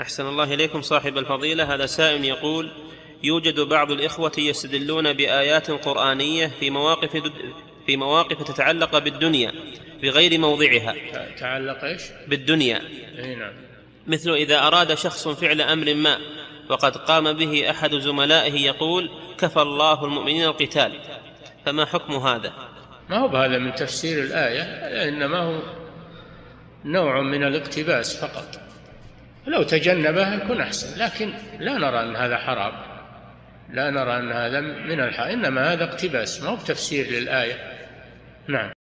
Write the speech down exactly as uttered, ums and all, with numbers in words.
أحسن الله إليكم صاحب الفضيلة. هذا سائل يقول: يوجد بعض الإخوة يستدلون بآيات قرآنية في مواقف في مواقف تتعلق بالدنيا بغير موضعها. تعلق إيش؟ بالدنيا. أي نعم. مثل إذا أراد شخص فعل أمر ما وقد قام به أحد زملائه يقول: كفى الله المؤمنين القتال، فما حكم هذا؟ ما هو هذا من تفسير الآية، إنما هو نوع من الاقتباس فقط، لو تجنبه يكون أحسن، لكن لا نرى أن هذا حرام، لا نرى أن هذا من الحرام، إنما هذا اقتباس ما هو تفسير للآية. نعم.